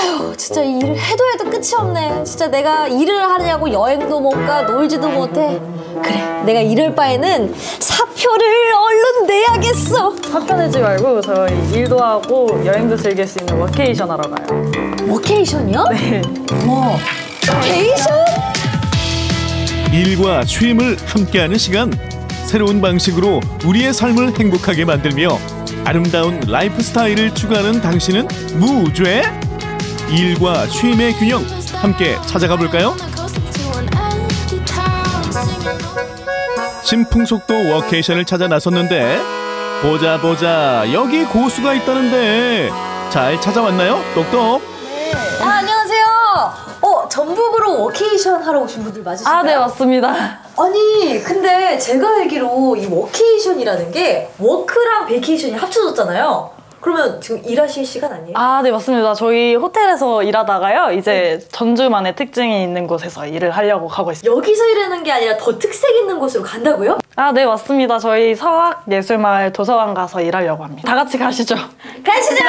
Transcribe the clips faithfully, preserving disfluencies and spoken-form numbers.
아유, 진짜 일을 해도 해도 끝이 없네. 진짜 내가 일을 하냐고 여행도 못 가, 놀지도 못해. 그래, 내가 이럴 바에는 사표를 얼른 내야겠어. 사표 내지 말고 저희 일도 하고 여행도 즐길 수 있는 워케이션 하러 가요. 워케이션이요? 네. 와, 워케이션? 일과 쉼을 함께하는 시간. 새로운 방식으로 우리의 삶을 행복하게 만들며 아름다운 라이프 스타일을 추구하는 당신은 무죄? 일과 쉼의 균형 함께 찾아가 볼까요? 신풍속도 워케이션을 찾아 나섰는데 보자 보자 여기 고수가 있다는데 잘 찾아왔나요? 똑똑. 네. 아, 안녕하세요. 어, 전북으로 워케이션 하러 오신 분들 맞으신가요? 아, 네, 맞습니다. 아니, 근데 제가 알기로 이 워케이션이라는 게 워크랑 베이케이션이 합쳐졌잖아요. 그러면 지금 일하실 시간 아니에요? 아, 네, 맞습니다. 저희 호텔에서 일하다가요. 이제 전주만의 특징이 있는 곳에서 일을 하려고 가고 있습니다. 여기서 일하는 게 아니라 더 특색 있는 곳으로 간다고요? 아, 네, 맞습니다. 저희 서학예술마을 도서관 가서 일하려고 합니다. 다 같이 가시죠. 가시죠!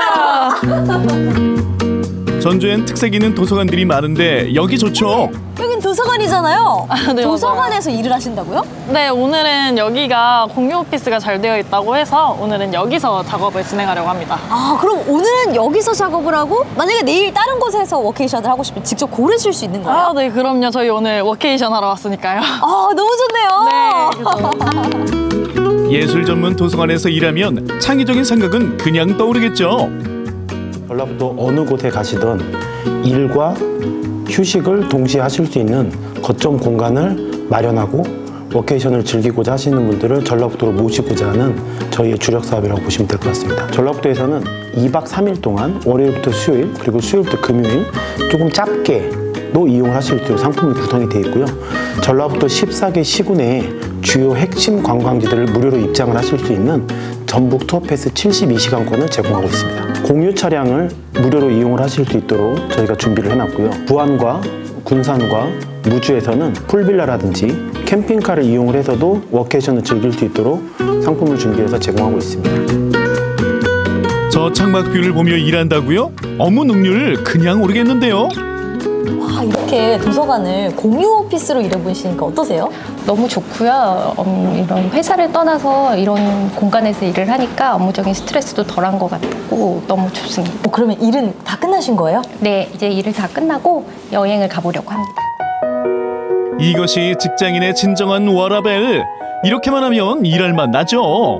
전주엔 특색 있는 도서관들이 많은데 여기 좋죠? 여긴 도서관이잖아요. 아, 네, 도서관에서 일을 하신다고요? 네, 오늘은 여기가 공유 오피스가 잘 되어 있다고 해서 오늘은 여기서 작업을 진행하려고 합니다. 아, 그럼 오늘은 여기서 작업을 하고 만약에 내일 다른 곳에서 워케이션을 하고 싶으면 직접 고르실 수 있는 거예요? 아, 네, 그럼요. 저희 오늘 워케이션 하러 왔으니까요. 아, 너무 좋네요. 네, 예술 전문 도서관에서 일하면 창의적인 생각은 그냥 떠오르겠죠. 전라북도 어느 곳에 가시든 일과 휴식을 동시에 하실 수 있는 거점 공간을 마련하고 워케이션을 즐기고자 하시는 분들을 전라북도로 모시고자 하는 저희의 주력 사업이라고 보시면 될 것 같습니다. 전라북도에서는 이 박 삼 일 동안 월요일부터 수요일 그리고 수요일부터 금요일 조금 짧게도 이용을 하실 수 있도록 상품이 구성이 되어 있고요. 전라북도 십사 개 시구 내에 주요 핵심 관광지들을 무료로 입장을 하실 수 있는 전북 투어 패스 칠십이 시간권을 제공하고 있습니다. 공유 차량을 무료로 이용을 하실 수 있도록 저희가 준비를 해놨고요. 부안과 군산과 무주에서는 풀빌라라든지 캠핑카를 이용을 해서도 워케이션을 즐길 수 있도록 상품을 준비해서 제공하고 있습니다. 저 창밖 뷰를 보며 일한다고요? 업무 능률 그냥 오르겠는데요? 와, 이렇게 도서관을 공유 오피스로 일해보시니까 어떠세요? 너무 좋고요. 음, 이런 회사를 떠나서 이런 공간에서 일을 하니까 업무적인 스트레스도 덜한 것 같고 너무 좋습니다. 어, 그러면 일은 다 끝나신 거예요? 네, 이제 일을 다 끝나고 여행을 가보려고 합니다. 이것이 직장인의 진정한 워라밸. 이렇게만 하면 일할 맛 나죠.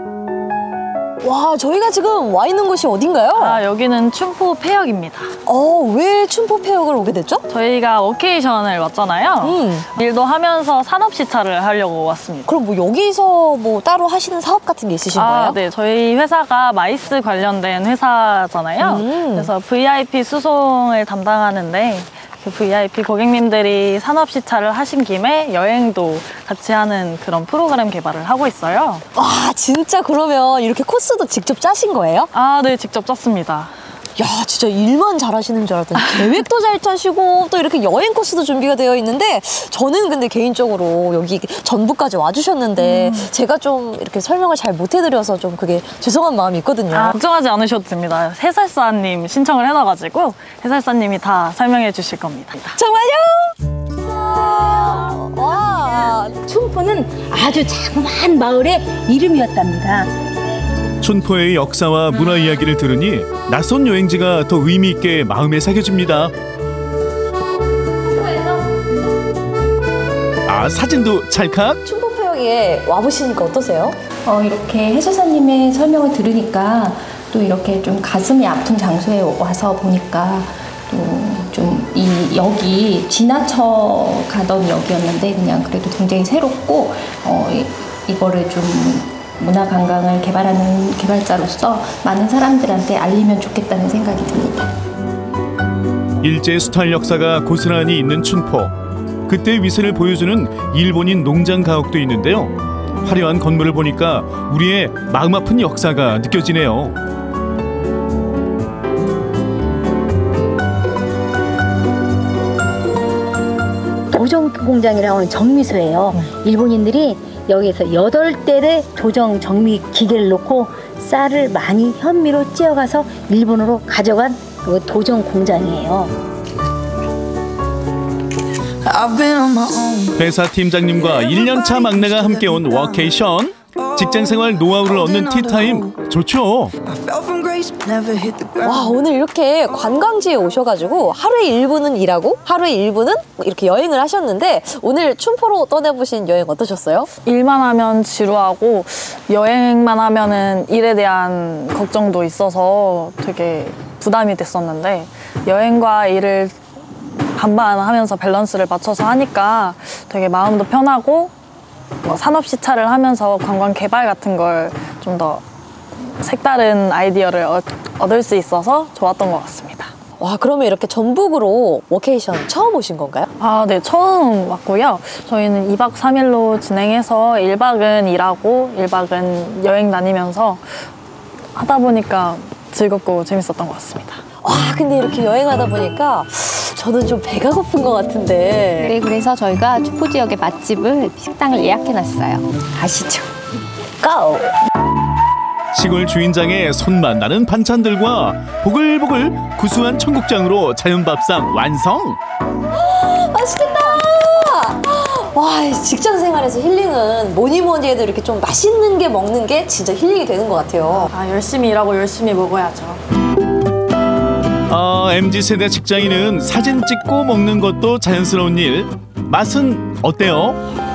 와, 저희가 지금 와 있는 곳이 어딘가요? 아, 여기는 춘포 폐역입니다. 어, 왜 춘포 폐역을 오게 됐죠? 저희가 워케이션을 왔잖아요. 음. 일도 하면서 산업시찰을 하려고 왔습니다. 그럼 뭐 여기서 뭐 따로 하시는 사업 같은 게 있으신 아, 거예요? 네. 저희 회사가 마이스 관련된 회사잖아요. 음. 그래서 브이아이피 수송을 담당하는데 그 브이아이피 고객님들이 산업시찰을 하신 김에 여행도 같이 하는 그런 프로그램 개발을 하고 있어요. 와, 진짜 그러면 이렇게 코스도 직접 짜신 거예요? 아, 네. 직접 짰습니다. 야, 진짜 일만 잘하시는 줄 알았더니 계획도 잘 짜시고 또 이렇게 여행 코스도 준비가 되어 있는데 저는 근데 개인적으로 여기 전북까지 와주셨는데 음. 제가 좀 이렇게 설명을 잘 못 해드려서 좀 그게 죄송한 마음이 있거든요. 아, 걱정하지 않으셔도 됩니다. 해설사님 신청을 해놔가지고 해설사님이 다 설명해 주실 겁니다. 정말요? 와, 춘포는 아주 자그마한 마을의 이름이었답니다. 춘포의 역사와 문화 이야기를 들으니 낯선 여행지가 더 의미 있게 마음에 새겨집니다. 아, 사진도 찰칵? 춘포폐역에 와보시니까 어떠세요? 어, 이렇게 해설사님의 설명을 들으니까 또 이렇게 좀 가슴이 아픈 장소에 와서 보니까 또 좀 이 역이 지나쳐 가던 역이었는데 그냥 그래도 굉장히 새롭고 어, 이, 이거를 좀 문화 관광을 개발하는 개발자로서 많은 사람들한테 알리면 좋겠다는 생각이 듭니다. 일제 수탈 역사가 고스란히 있는 춘포. 그때의 위세를 보여주는 일본인 농장 가옥도 있는데요. 화려한 건물을 보니까 우리의 마음 아픈 역사가 느껴지네요. 조정 공장이라고 하는 정미소예요. 일본인들이 여기에서 여덟 대의 조정 정미 기계를 놓고 쌀을 많이 현미로 찧어가서 일본으로 가져간 그리고 도전 공장이에요. 회사 팀장님과 일 년 차 막내가 함께 온 워케이션. 직장생활 노하우를 얻는 티타임 좋죠. 와, 오늘 이렇게 관광지에 오셔가지고 하루에 일부는 일하고 하루에 일부는 이렇게 여행을 하셨는데 오늘 춘포로 떠나보신 여행 어떠셨어요? 일만 하면 지루하고 여행만 하면은 일에 대한 걱정도 있어서 되게 부담이 됐었는데 여행과 일을 반반 하면서 밸런스를 맞춰서 하니까 되게 마음도 편하고 뭐 산업 시찰을 하면서 관광 개발 같은 걸 좀 더 색다른 아이디어를 얻, 얻을 수 있어서 좋았던 것 같습니다. 와, 그러면 이렇게 전북으로 워케이션 처음 오신 건가요? 아, 네, 처음 왔고요. 저희는 이 박 삼 일로 진행해서 일 박은 일하고 일 박은 여행 다니면서 하다 보니까 즐겁고 재밌었던 것 같습니다. 와, 근데 이렇게 여행하다 보니까 저는 좀 배가 고픈 것 같은데. 네, 그래서 저희가 춘포 지역의 맛집을 식당을 예약해놨어요. 가시죠. 고! 시골 주인장의 손맛 나는 반찬들과 보글보글 구수한 청국장으로 자연밥상 완성. 맛있겠다! 와, 직장 생활에서 힐링은 뭐니 뭐니 해도 이렇게 좀 맛있는 게 먹는 게 진짜 힐링이 되는 것 같아요. 아, 열심히 일하고 열심히 먹어야죠. 아, 엠지 세대 직장인은 사진 찍고 먹는 것도 자연스러운 일. 맛은 어때요?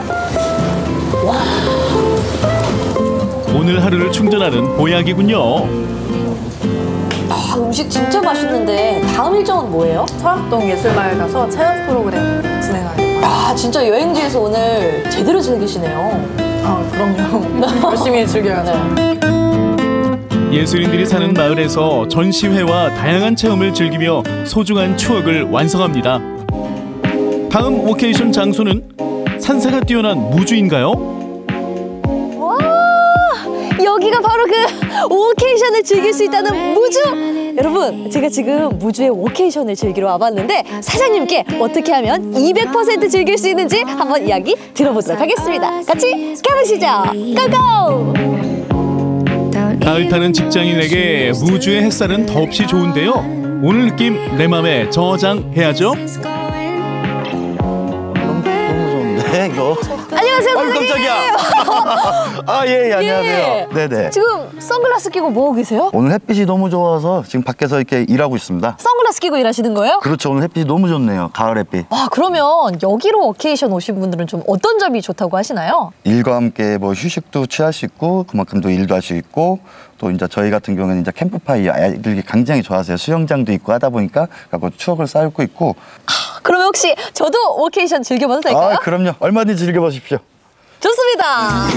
오늘 하루를 충전하는 보약이군요. 아, 음식 진짜 맛있는데 다음 일정은 뭐예요? 서학동 예술마을 가서 체험 프로그램 진행하려고. 아, 진짜 여행지에서 오늘 제대로 즐기시네요. 아, 그럼요. 열심히 즐겨야죠. 예술인들이 사는 마을에서 전시회와 다양한 체험을 즐기며 소중한 추억을 완성합니다. 다음 워케이션 장소는 산세가 뛰어난 무주인가요? 여기가 바로 그 워케이션을 즐길 수 있다는 무주! 여러분, 제가 지금 무주의 워케이션을 즐기러 와봤는데 사장님께 어떻게 하면 이백 퍼센트 즐길 수 있는지 한번 이야기 들어보도록 하겠습니다. 같이 가보시죠! 고고! 가을 타는 직장인에게 무주의 햇살은 더없이 좋은데요. 오늘 느낌 내 맘에 저장해야죠. 네, 이거. 안녕하세요, 아유, 사장님! 깜짝이야. 아, 예, 예, 안녕하세요. 예. 네네. 지금 선글라스 끼고 뭐 하고 계세요? 오늘 햇빛이 너무 좋아서 지금 밖에서 이렇게 일하고 있습니다. 선글라스 끼고 일하시는 거예요? 그렇죠. 오늘 햇빛이 너무 좋네요. 가을 햇빛. 와, 그러면 여기로 워케이션 오신 분들은 좀 어떤 점이 좋다고 하시나요? 일과 함께 뭐 휴식도 취할 수 있고 그만큼 또 일도 할 수 있고 또 이제 저희 같은 경우는 이제 캠프파이어 아이들이 굉장히 좋아하세요. 수영장도 있고 하다 보니까 그리고 추억을 쌓고 있고. 그러면 혹시 저도 워케이션 즐겨봐도 될까요? 아, 그럼요. 얼마든지 즐겨보십시오. 좋습니다.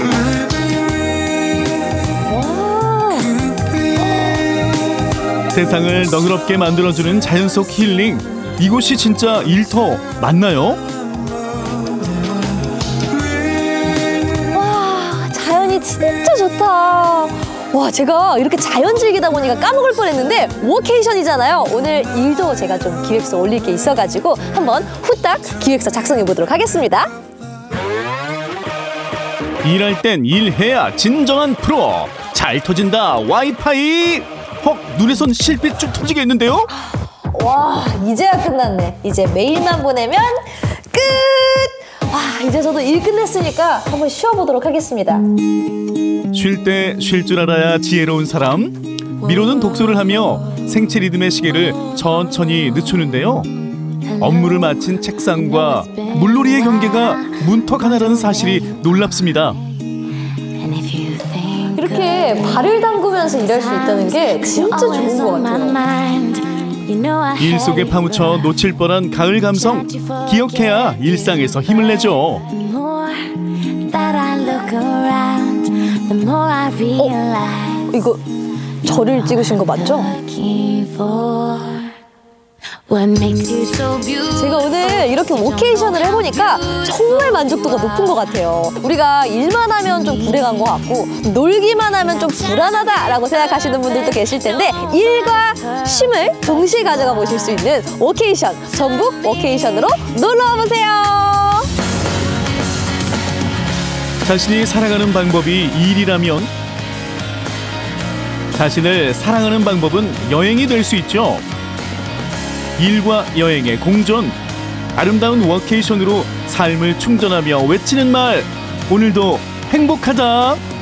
세상을 너그럽게 만들어주는 자연 속 힐링. 이곳이 진짜 일터 맞나요? 와, 자연이 진짜 좋다. 와, 제가 이렇게 자연 즐기다 보니까 까먹을 뻔했는데 워케이션이잖아요. 오늘 일도 제가 좀 기획서 올릴 게 있어가지고 한번 후딱 기획서 작성해 보도록 하겠습니다. 일할 땐 일해야 진정한 프로. 잘 터진다 와이파이. 헉, 눈에선 실빛 쭉 터지겠는데요? 와, 이제야 끝났네. 이제 메일만 보내면 끝! 와, 이제 저도 일 끝냈으니까 한번 쉬어보도록 하겠습니다. 쉴 때 쉴 줄 알아야 지혜로운 사람. 미로는 독서를 하며 생체 리듬의 시계를 천천히 늦추는데요. 업무를 마친 책상과 물놀이의 경계가 문턱 하나라는 사실이 놀랍습니다. 이렇게 발을 담그면서 일할 수 있다는 게 진짜 좋은 것 같아요. 일 속에 파묻혀 놓칠 뻔한 가을 감성. 기억해야 일상에서 힘을 내죠. 어? 이거 저를 찍으신 거 맞죠? 제가 오늘 이렇게 워케이션을 해보니까 정말 만족도가 높은 것 같아요. 우리가 일만 하면 좀 불행한 것 같고 놀기만 하면 좀 불안하다라고 생각하시는 분들도 계실 텐데 일과 쉼을 동시에 가져가 보실 수 있는 워케이션, 전북 워케이션으로 놀러와 보세요. 자신이 살아가는 방법이 일이라면 자신을 사랑하는 방법은 여행이 될 수 있죠. 일과 여행의 공존. 아름다운 워케이션으로 삶을 충전하며 외치는 말. 오늘도 행복하자.